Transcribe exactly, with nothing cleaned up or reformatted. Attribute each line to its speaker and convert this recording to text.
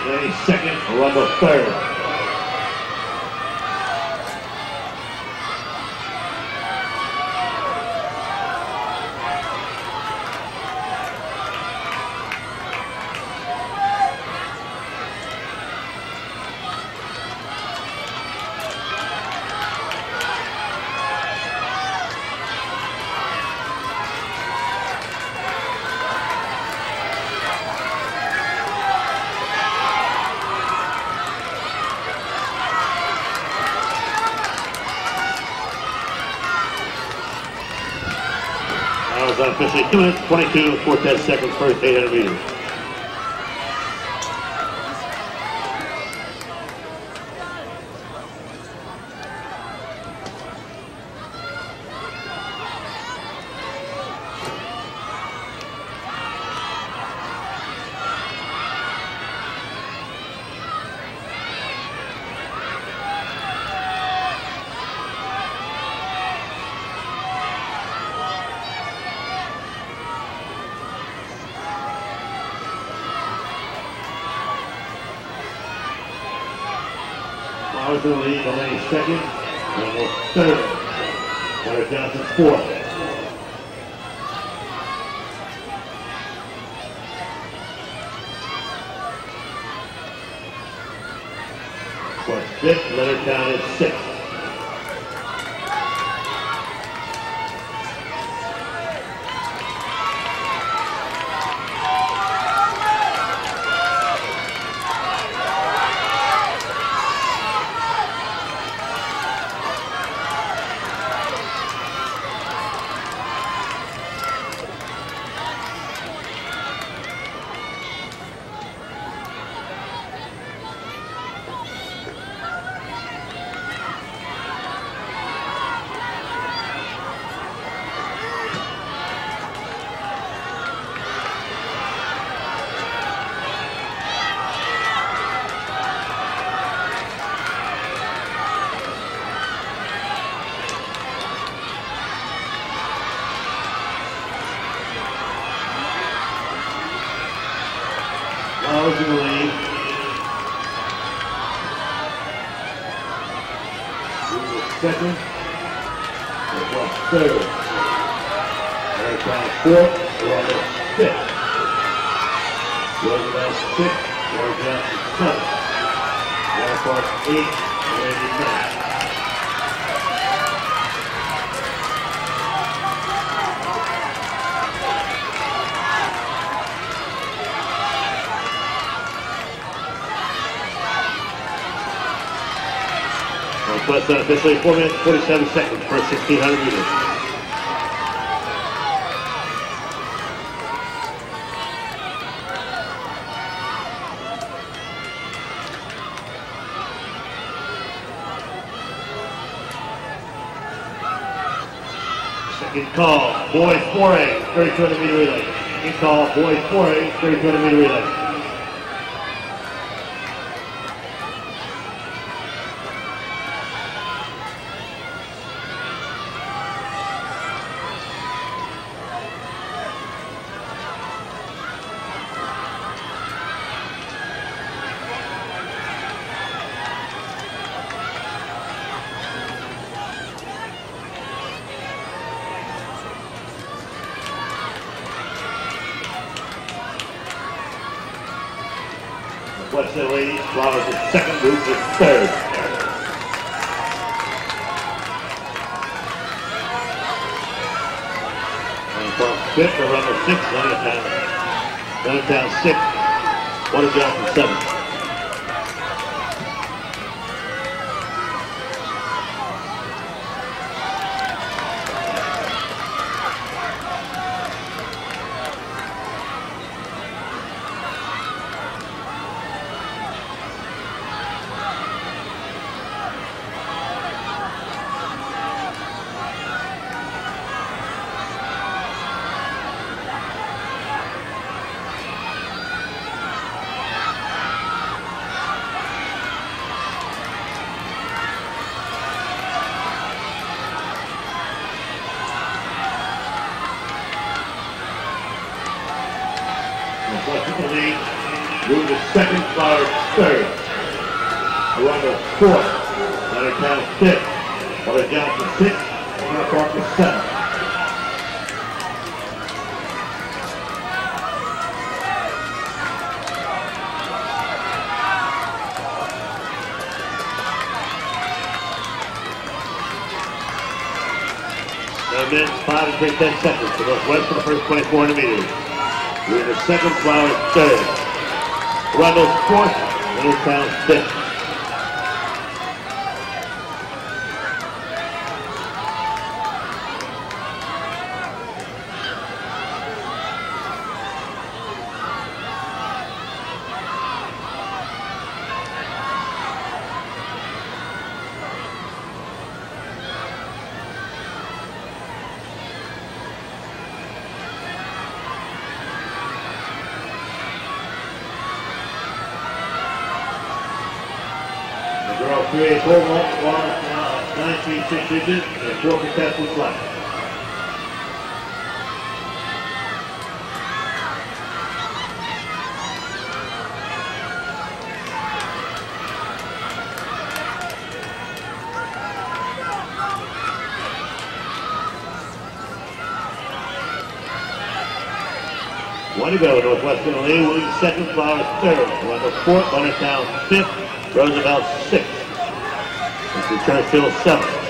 Speaker 1: Lenny second, Arundel third. Officially two minutes, twenty-two, four-tenths seconds, first eight hundred meters. Flowers in the lead, Delaney second, Randall third, Carter Johnson fourth. Sports fifth, Leonardtown is sixth. Flowers in the lead. Second. Third. Leonardtown fourth. Arundel fifth. Roosevelt sixth. Carter Johnson seventh. Water Park eighth. Delaney ninth. Plus uh, officially four minutes, forty-seven seconds for sixteen hundred meters. Second call, boys four A, thirty-two hundred meter relay. Second call, boys four A, thirty-two hundred meter relay. West End ladies, Flowers is second, Roots is third. And from fifth, Arundel sixth, Leonardtown. Leonardtown sixth, Water Johnson seventh. West in the lead, Moving to second, Flowers third. Arundel fourth. Leonardtown fifth. Butler Johnson sixth. North Parker seventh. Seven minutes, five and take ten seconds to Northwest for the first twenty-four hundred meters. Moving to second, Flowers third. Arundel fourth. Leonardtown fifth. Girl three eight four one, nineteen six inches, and four contestants left. One to go, Northwestern lead, Williams second, Flowers third, Arundel fourth, Leonardtown fifth, Roosevelt sixth. This is Churchill seventh.